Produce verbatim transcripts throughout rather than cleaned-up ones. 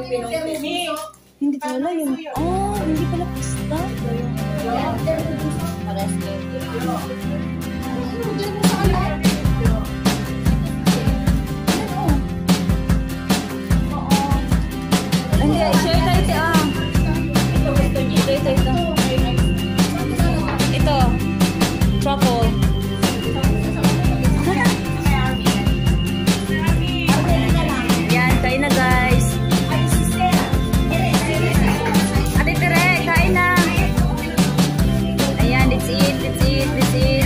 Hindi pala yung... Oh, hindi pala pasta. Hindi, share tayo ito ah. Ito, ito, ito, ito, ito. Ito, truffle. Yan, tayo na guys. Ate Tere, kain na. Ayan, let's eat, let's eat, let's eat.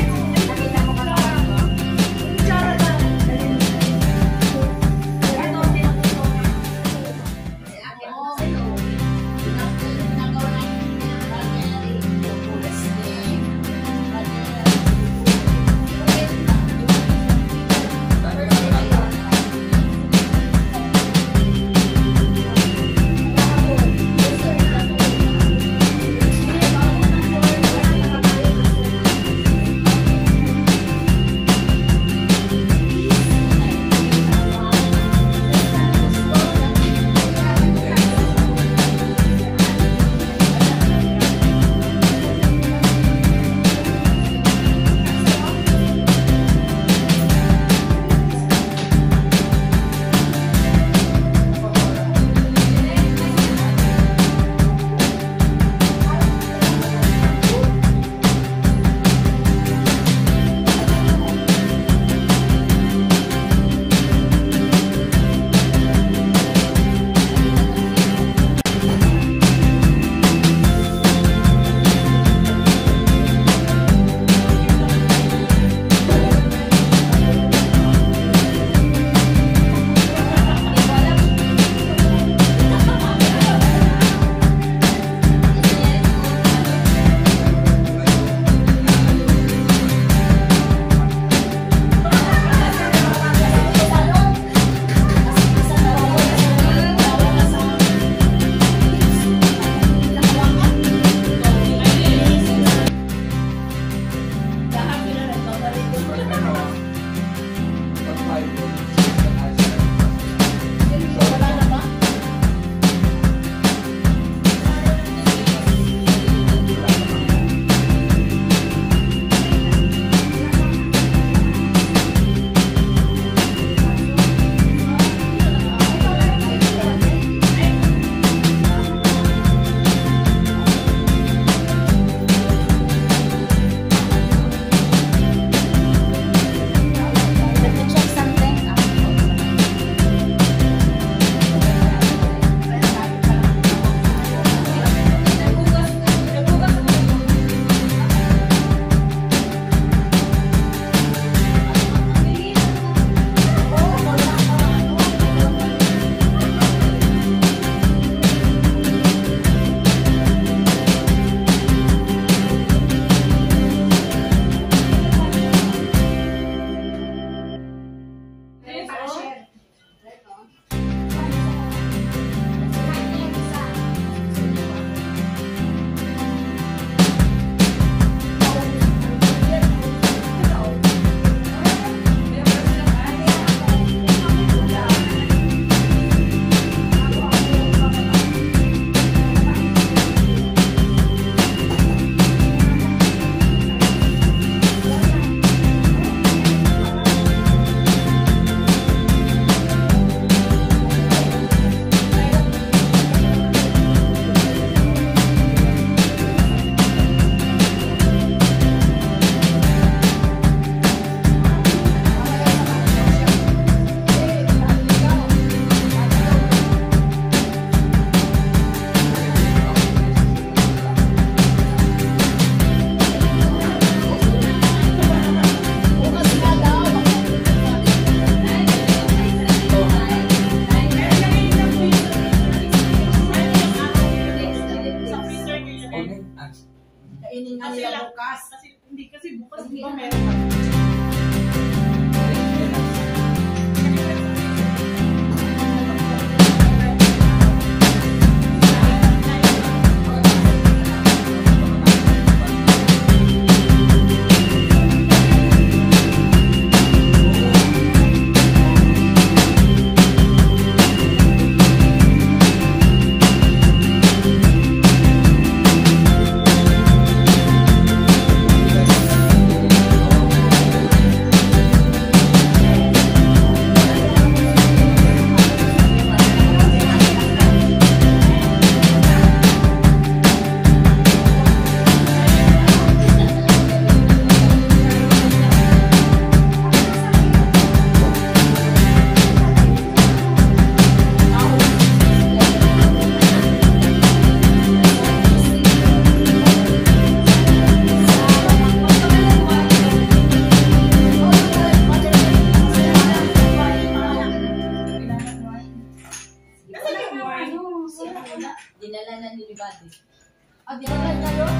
Dinala na ni Libati. Ah, dinala na yun?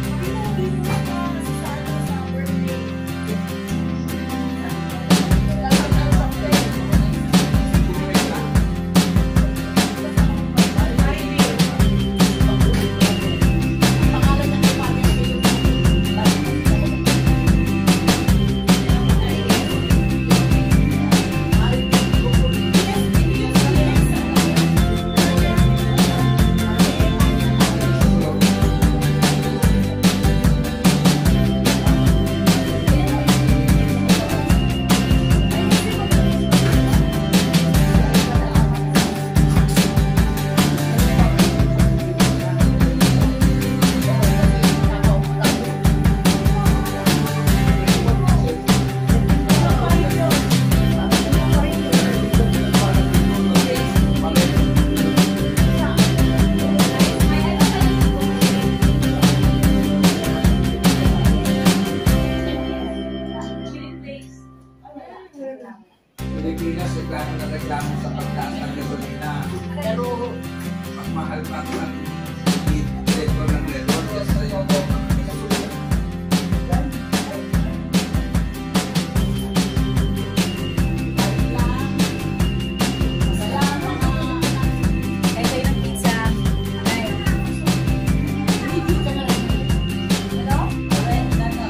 Pilipinas, reklamo na reklamo sa pagtaas ng gasolina. Pero, Mas mahal pa ang litro ng level kesa yung gasolina. Ito yung pizza. Ay. review ka na rin. Ano? Alright, ano?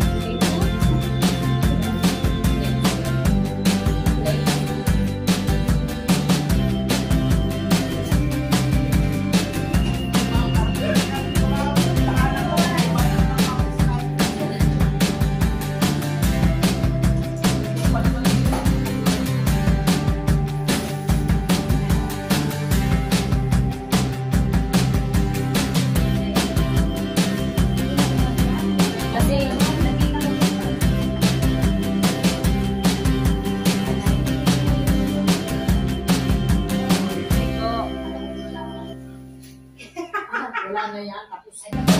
Kasi, Wala na yan. Tapos,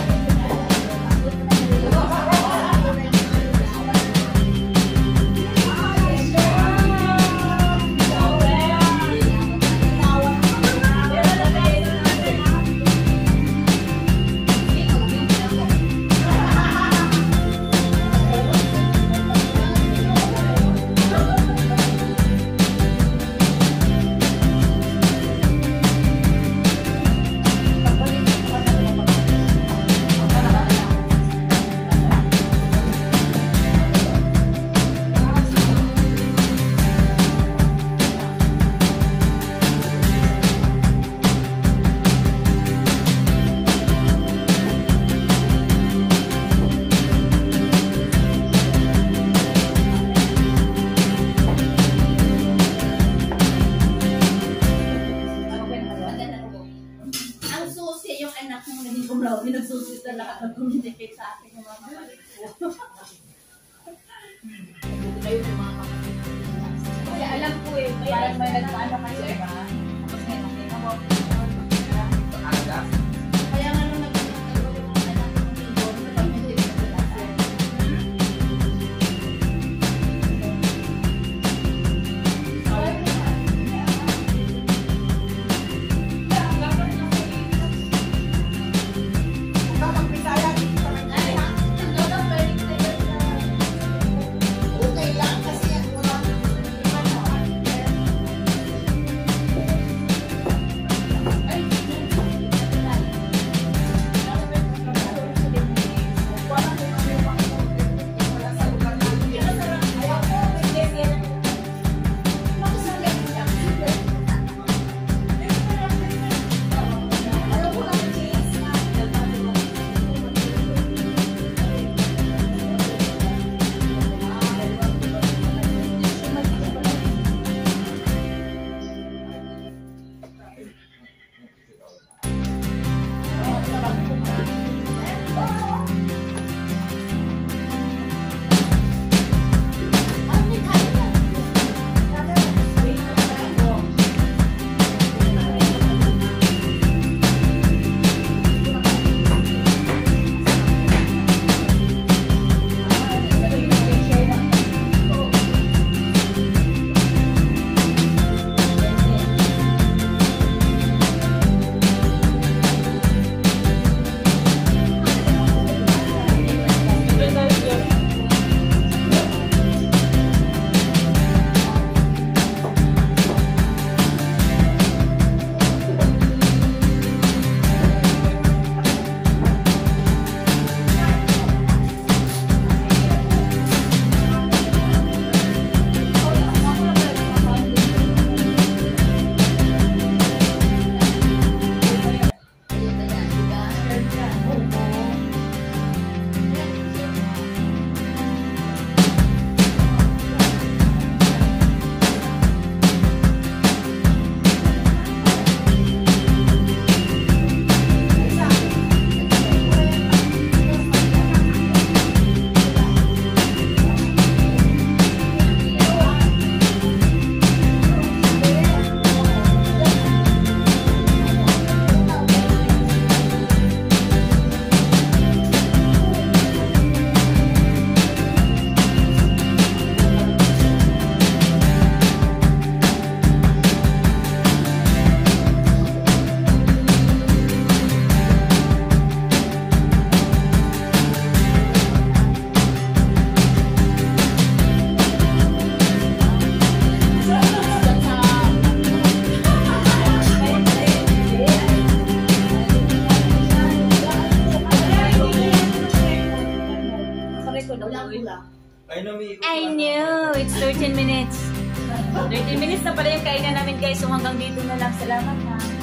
ang susi yung anak ng naging kumlaw, pinagsusi na lahat ng communicate sa akin yung mga kapatid ko. Kayo ng mga kapatid ko. kaya alam ko eh, parang may nagpaano kayo, diba? Tapos may nakita mo. Aga, Kaya nga nung nagkakaroon yung mga anak ng Lindon, napag-medyo yung relasyon. Okay lang kasi wala. I knew! It's thirteen minutes. thirteen minutes na pala yung kainan namin guys. So hanggang dito na lang. Salamat ha.